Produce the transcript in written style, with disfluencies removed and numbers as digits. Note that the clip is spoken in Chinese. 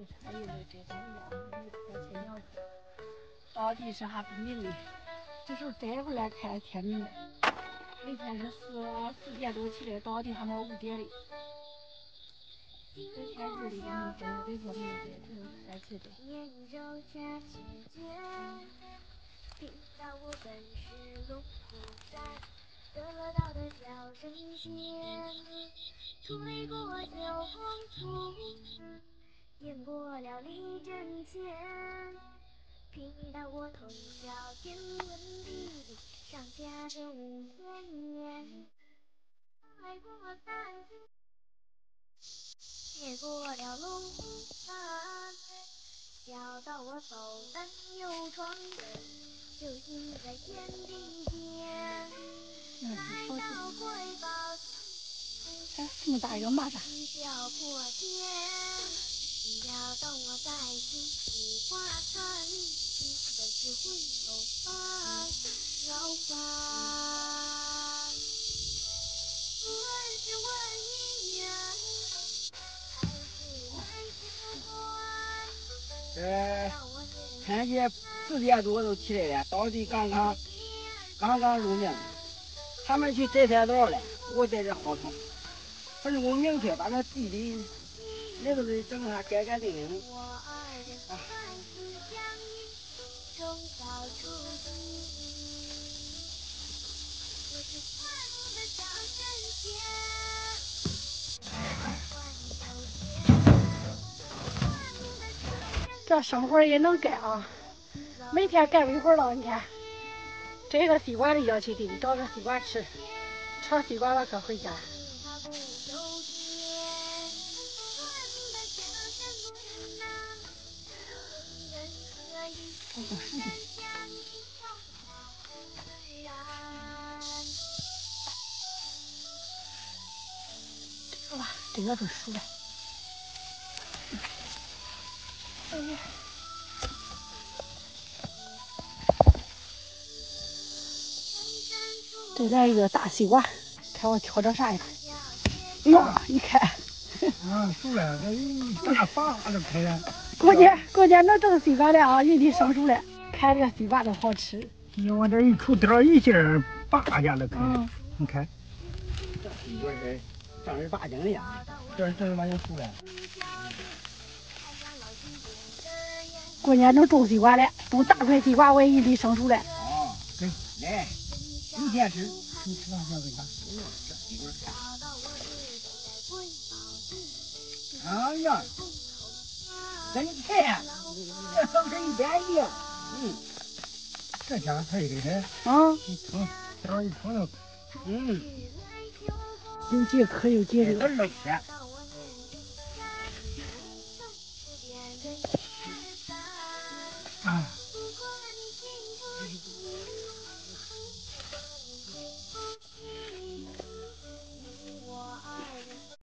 还有这种粮，有条件要到底是还不明的，这时候摘回来看天明了。那天是4点多起来，到底还没5点的。这天日里的这做明白，这种开起的。得到的叫声尖，吹过九峰处，淹过了李正前，听到我通晓天文地理，上下这5000年，爱过三途，越过了龙山，小到我走南游闯人，就行在天地间。来到瑰宝，哎，这么大一个蚂蚱。叫破天，要到我在西花城，本是回头望，绕房。问是问一人，还是来结婚？天气4点多都起来了，到底刚刚入眠。他们去摘菜枣了，我在这薅草。反正我明确把那地里那个人整下干干净净的。啊。这生活也能干啊，每天干一会儿了。你看，摘个西瓜的要去地里找个西瓜吃，吃完西瓜了可回家。好吧，这个都熟了。哎呀，这来一个大西瓜，看我挑着啥样？哎呦，你看。啊，熟了，这一大把都开了。过年能种西瓜了啊，玉米生熟了，看这个西瓜都好吃。你往这一出点一下，拔下都开了。你看，这西瓜是正儿八经的呀，这正儿八经熟了。过年能种西瓜了，种大块西瓜，我也一粒生熟了。哦，对，来，明天吃，你吃上小给他。这西瓜看。哎呀，真甜，这生吃一点一样。这家菜给他。啊，一冲，这一冲就。有节可有节流。都甜。啊。